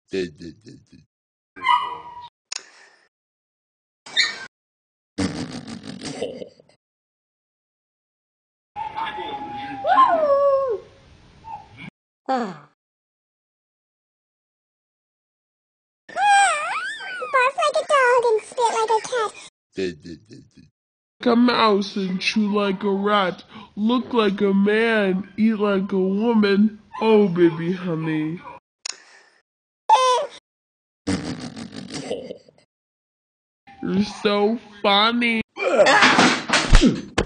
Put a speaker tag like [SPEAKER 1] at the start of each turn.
[SPEAKER 1] Bark like a dog and spit like a cat.
[SPEAKER 2] A mouse and chew like a rat, look like a man, eat like a woman. Oh, baby honey. You're so funny.